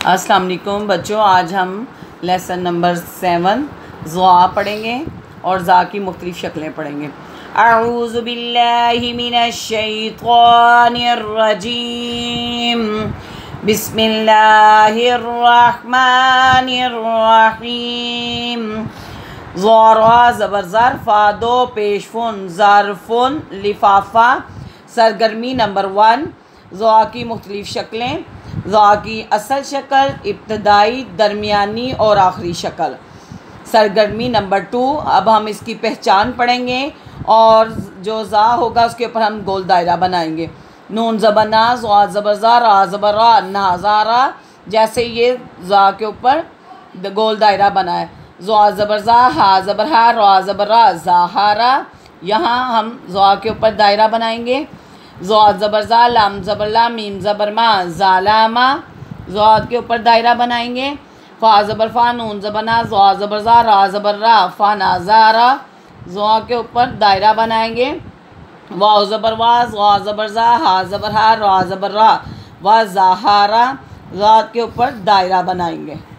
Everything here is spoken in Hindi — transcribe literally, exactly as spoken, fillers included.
अस्सलाम वालेकुम बच्चों, आज हम लेसन नंबर सेवन ज़ुआ पढ़ेंगे और ज़ा की मुख्तलिफ़ शक्लें पढ़ेंगे। अऊज़ु बिल्लाहि मिनश शैतानिर रजीम, बिस्मिल्लाहिर रहमानिर रहीम। ज़रा ज़बर ज़र, फ़ा दो पेश फ़ुन, ज़रफ़ुन लिफ़ाफ़ा। सरगर्मी नंबर वन, ज़ुआ की मुख्तलिफ़ शक्लें। ज़ुआ की असल शक्ल, इब्तदाई, दरमियानी और आखिरी शक्ल। सरगर्मी नंबर टू, अब हम इसकी पहचान पढ़ेंगे और जो ज़ा होगा उसके ऊपर हम गोल दायरा बनाएंगे। नून ज़बर ना, ज़ुआ ज़बर ज़ा, रा ज़बर रा, नाज़ारा। जैसे ये ज़ा के ऊपर गोल दायरा बना है। ज़ुआ ज़बर ज़ा, हा ज़बर हा, रा ज़बर रा, ज़ाहारा। यहाँ हम ज़ुआ के ऊपर दायरा बनाएंगे। ज़ुआ ज़बर ज़ा, लाम ज़बर ला, मीम ज़बर मा, ज़ालामा। ज़ुआ के ऊपर दायरा बनाएंगे। फ़ा ज़बर फ़ा, नून ज़बर ना, ज़ुआ ज़बर ज़ा, रा ज़बर रा, फ़ा नाज़ारा। ज़ुआ के ऊपर दायरा बनाएंगे। वाव ज़बर वा, ज़ुआ ज़बर ज़ा, हा ज़बर हा, रा ज़बर रा, वा ज़ाहारा। ज़ा के ऊपर दायरा बनाएंगे।